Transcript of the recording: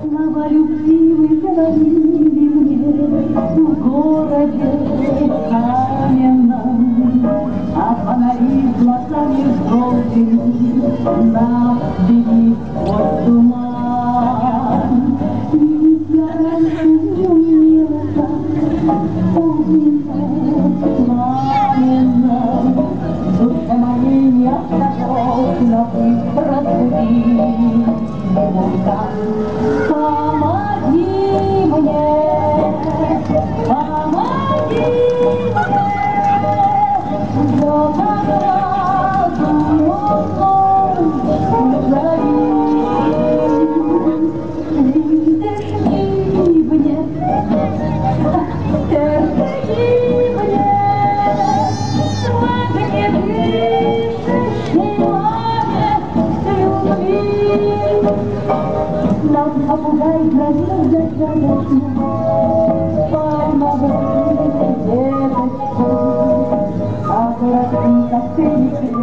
Слова любви говорили мне в городе каменном, а фонари с глазами желтыми нас вели сквозь туман. И я раньше не умела так, помнится пламенно, в душе моей неосторожно разбудить вулкан. Помоги мне, помоги мне, все как разум узови. Выдохни мне, сердце мне, сладкие дышащей лаве любви. Нам попугай грозил загадочно, пальмовую деточку, а городские коктейли